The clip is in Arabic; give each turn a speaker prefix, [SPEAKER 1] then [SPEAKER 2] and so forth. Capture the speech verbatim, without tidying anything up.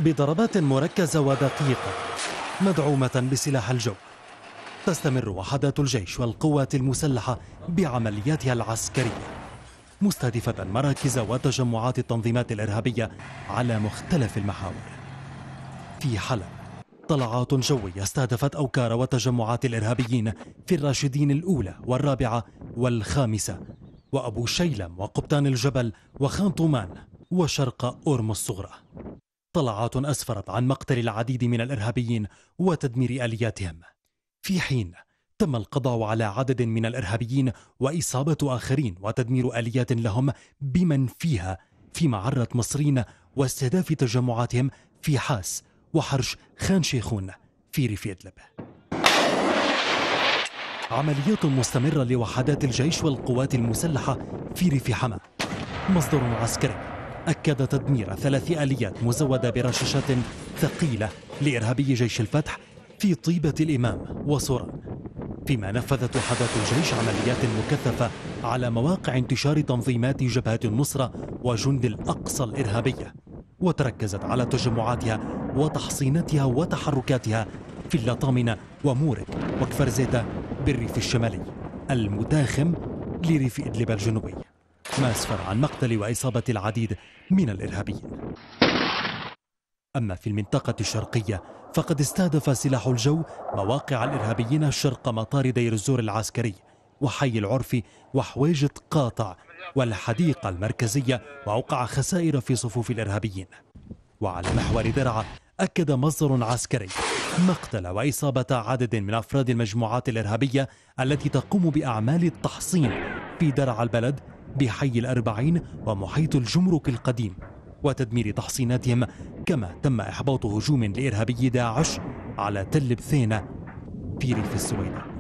[SPEAKER 1] بضربات مركزة ودقيقة مدعومة بسلاح الجو، تستمر وحدات الجيش والقوات المسلحة بعملياتها العسكرية، مستهدفة مراكز وتجمعات التنظيمات الإرهابية على مختلف المحاور. في حلب طلعات جوية استهدفت أوكار وتجمعات الإرهابيين في الراشدين الأولى والرابعة والخامسة وأبو شيلم وقبطان الجبل وخان طومان وشرق أورم الصغرى. طلعات أسفرت عن مقتل العديد من الإرهابيين وتدمير آلياتهم، في حين تم القضاء على عدد من الإرهابيين وإصابة آخرين وتدمير آليات لهم بمن فيها في معرة مصرين واستهداف تجمعاتهم في حاس وحرش خان شيخون في ريف إدلب. عمليات مستمرة لوحدات الجيش والقوات المسلحة في ريف حما. مصدر عسكري أكد تدمير ثلاث آليات مزودة برشاشات ثقيلة لإرهابي جيش الفتح في طيبة الإمام وصوران، فيما نفذت وحدات الجيش عمليات مكثفة على مواقع انتشار تنظيمات جبهة النصرة وجند الأقصى الإرهابية، وتركزت على تجمعاتها وتحصيناتها وتحركاتها في اللطامنة ومورك وكفر زيتا بالريف الشمالي المتاخم لريف إدلب الجنوبي، ما أسفر عن مقتل وإصابة العديد من الإرهابيين. أما في المنطقة الشرقية فقد استهدف سلاح الجو مواقع الإرهابيين شرق مطار دير الزور العسكري وحي العرف وحويجة قاطع والحديقة المركزية، وأوقع خسائر في صفوف الإرهابيين. وعلى محور درعا أكد مصدر عسكري مقتل وإصابة عدد من أفراد المجموعات الإرهابية التي تقوم بأعمال التحصين في درعا البلد بحي الأربعين ومحيط الجمرك القديم وتدمير تحصيناتهم، كما تم إحباط هجوم لإرهابي داعش على تل بثينة في ريف السويدة.